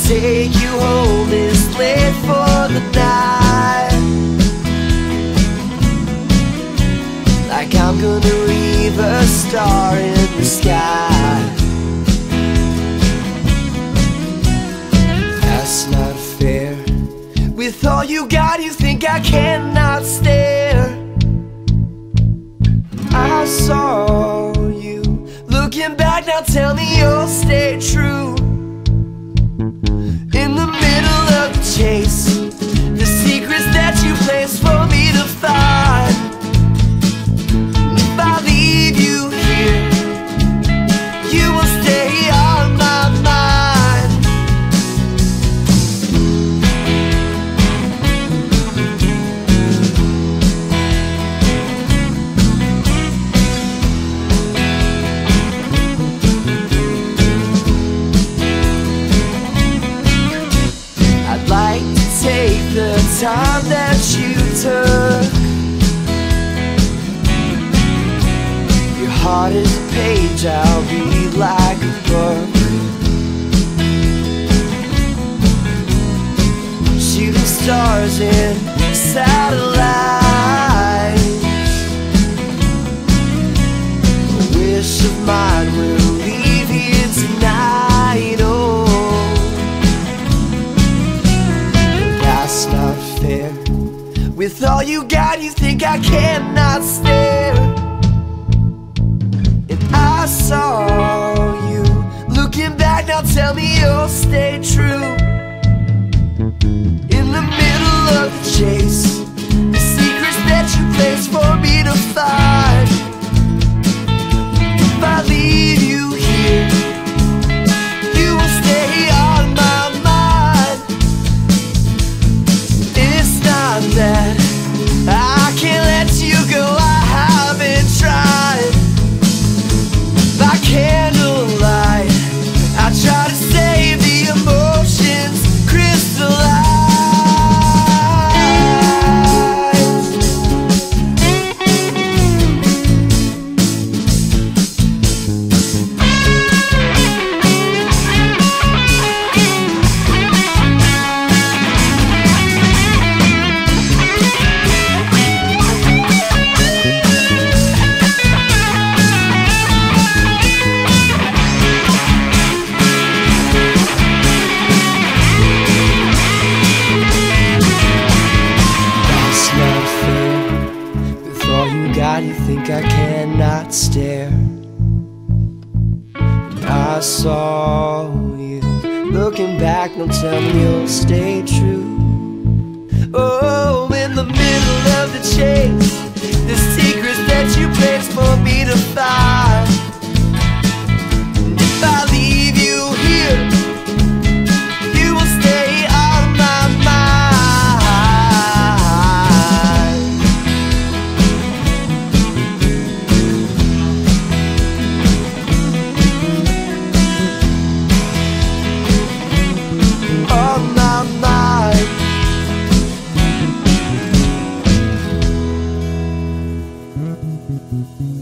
take you home is late for the night. Like I'm gonna leave a star in the sky. That's not fair. With all you got, you think I cannot stare. I saw you. Looking back now, tell me you'll stay true. In the middle of the chase, the secrets that you place for me to find. If I leave you here, you will stay on my mind. I'd like to take the time that you took. Your heart is a page I'll read like a book. Shooting stars in satellites. A wish of mine will leave here tonight. Oh, that's not fair. With all you got, you think I cannot stare. And I saw you. Looking back now, tell me you'll stay true. In the middle of the chase, the secrets that you place for me to find. If I leave you here, you will stay on my mind. It's not that I can't let you go, I haven't tried. By candlelight, I try to save the emotions crystallized. You think I cannot stare. And I saw you. Looking back, don't tell me you'll stay true. Oh, in the middle of the chase, the secrets that you place for me to find. And if I leave you here, you will stay on my mind. On my mind.